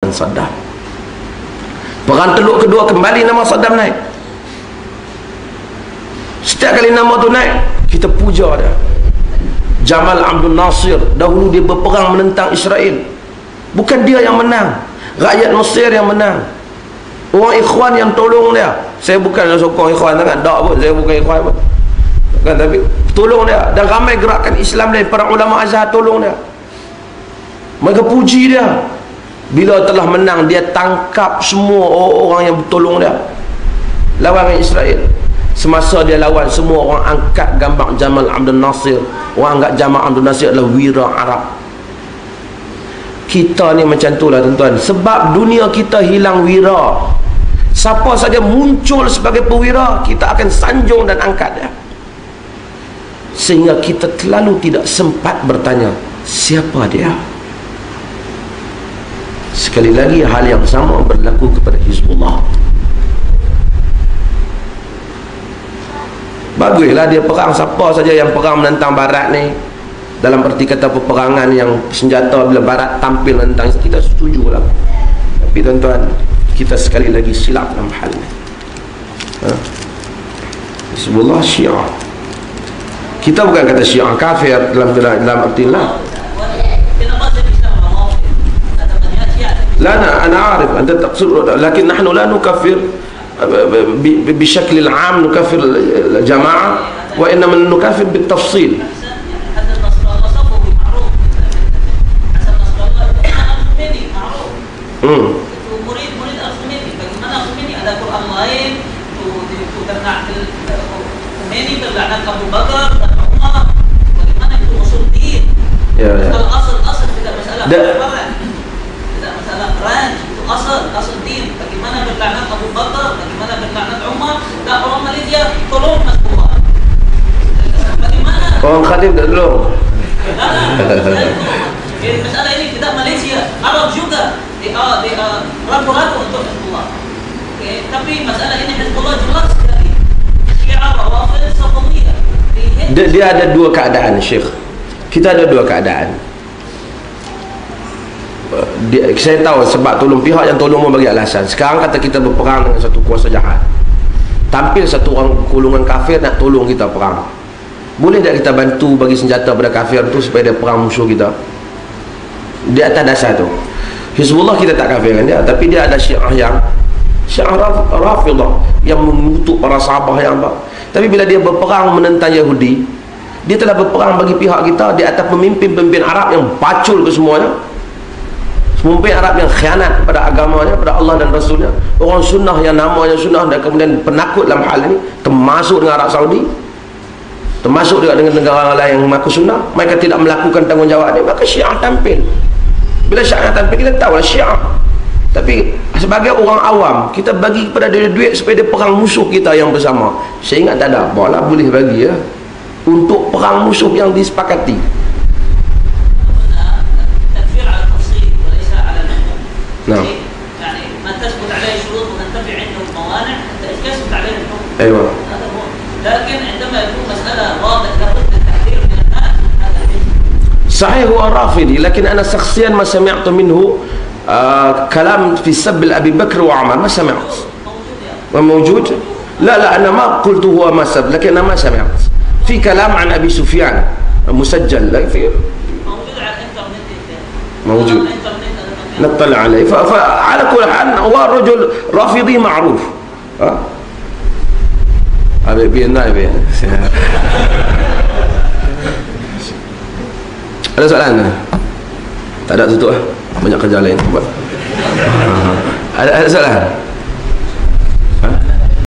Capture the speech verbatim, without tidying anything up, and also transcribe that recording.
dan Saddam. Perang Teluk kedua kembali nama Saddam naik. Setiap kali nama tu naik, kita puja dia. Jamal Abdul Nasir, dahulu dia berperang menentang Israel. Bukan dia yang menang, rakyat Mesir yang menang. Orang ikhwan yang tolong dia. Saya bukan sokong ikhwan sangat, tak pun, saya bukan ikhwan pun. Kan, tapi tolong dia. Dan ramai gerakan Islam lain, para ulama Azhar tolong dia. Mereka puji dia. Bila telah menang, dia tangkap semua orang yang tolong dia, lawan Israel. Semasa dia lawan, semua orang angkat gambar Jamal Abdul Nasir. Orang anggap Jamal Abdul Nasir adalah wira Arab. Kita ni macam tu lah tuan-tuan. Sebab dunia kita hilang wira, siapa saja muncul sebagai perwira, kita akan sanjung dan angkat dia. Sehingga kita terlalu tidak sempat bertanya, siapa dia? Sekali lagi, hal yang sama berlaku kepada Hizbullah. Baguslah dia perang, siapa saja yang perang menentang Barat ni, dalam erti kata peperangan yang senjata, bila Barat tampil menentang, kita setuju lah. Tapi tuan-tuan, kita sekali lagi silap dalam hal ni. ha? Hizbullah Syiah. Kita bukan kata Syiah kafir dalam dalam arti lah. لا أنا أنا عارف أنت تقصد، لكن نحن لا نكفر بشكل العام، نكفر الجماعة، وإنما نكفر بالتفصيل. Hmm. Murid-murid Al-Khomeini, bagaimana Khomeini ada Quran lain, itu ternak Khomeini, ternak Abu Bakar dan Umar, bagaimana itu usul din. Ya, ya. Kalau asal-asal tidak masalah perang, tidak masalah perang, itu asal, asal din. Bagaimana berlaknat Abu Bakar, bagaimana berlaknat Umar, dan orang Malaysia tolong Nasrullah. Bagaimana? Orang Khadim tak tolong. Jadi masalah ini tidak Malaysia, Arab juga. Dia dia ragu-ragu untuk Hizbullah. Okay. Tapi masalah ini Hizbullah jelas sekali. Syiah, Rawafid, Safawiyah. Dia, dia ada dua keadaan, Syekh. Kita ada dua keadaan. Dia, saya tahu sebab tolong pihak yang tolong membagi alasan. Sekarang kata kita berperang dengan satu kuasa jahat. Tampil satu orang golongan kafir nak tolong kita perang. Boleh tak kita bantu bagi senjata pada kafir tu supaya dia perang musuh kita? Di atas dasar tu. Hizbullah kita tak kafirkan dia, tapi dia ada Syiah yang Syiah Rafidah yang mengutuk para sahabat yang apa. Tapi bila dia berperang menentang Yahudi, dia telah berperang bagi pihak kita di atas pemimpin-pemimpin Arab yang pacul ke semuanya. Pemimpin Arab yang khianat pada agamanya, pada Allah dan Rasulnya. Orang sunnah yang namanya sunnah dan kemudian penakut dalam hal ini, termasuk dengan Arab Saudi, termasuk juga dengan negara lain yang mengaku sunnah. Mereka tidak melakukan tanggungjawab ini, maka Syiah tampil. Bila Syiah tampil, kita tahu lah Syiah. Tapi sebagai orang awam, kita bagi kepada dia duit supaya dia perang musuh kita yang bersama. Saya ingat tak ada, bahawa boleh bagi ya, untuk perang musuh yang disepakati. Nah. أيوة. لكن عندما يكون مسألة واضح لابد من التحذير من الناس هذا صحيح هو رافضي، لكن أنا شخصيا ما سمعت منه آه كلام في سب أبي بكر وعمر، ما سمعت. موجود؟ لا لا أنا ما قلت هو ما سب، لكن أنا ما سمعت. في كلام عن أبي سفيان مسجل، لا في موجود على الإنترنت. موجود. نطلع عليه. فعلى كل حال هو رجل رافضي معروف. ها؟ Habis biar nak biar. Ada soalan? Tak ada, tutup lah. Banyak kerja lain buat. Ada, ada soalan?